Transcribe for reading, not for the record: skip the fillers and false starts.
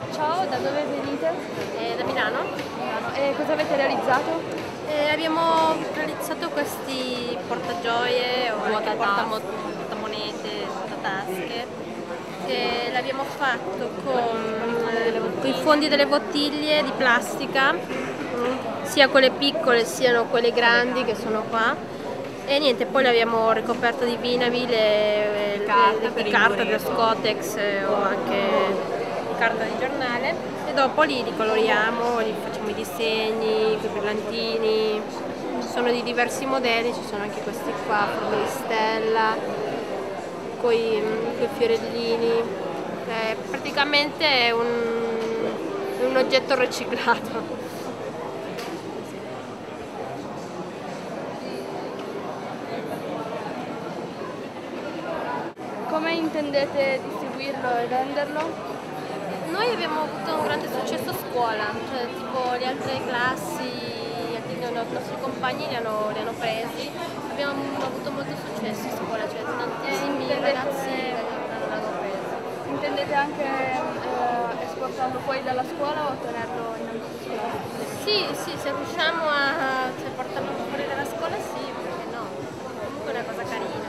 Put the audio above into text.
Ciao, da dove venite? Da Milano. E cosa avete realizzato? Abbiamo realizzato questi portagioie o anche portamonete, portatasche, che l'abbiamo fatto con i fondi delle bottiglie di plastica, sia quelle piccole siano quelle grandi che sono qua. E niente, poi l'abbiamo ricoperto di vinabile, di carta, dello Scotex o anche carta di giornale, e dopo li ricoloriamo, li facciamo i disegni, i brillantini. Sono di diversi modelli, ci sono anche questi qua, forma di stella, coi fiorellini. Praticamente è un oggetto riciclato. Come intendete distribuirlo e venderlo? Noi abbiamo avuto un grande successo a scuola, cioè tipo le altre classi, i nostri compagni li hanno presi, abbiamo avuto molto successo a scuola, cioè tantissimi ragazzi l'hanno preso. Intendete anche esportarlo fuori dalla scuola o tenerlo in ambito scolastico? Sì, se riusciamo a portarlo fuori dalla scuola sì, perché no? Comunque è una cosa carina.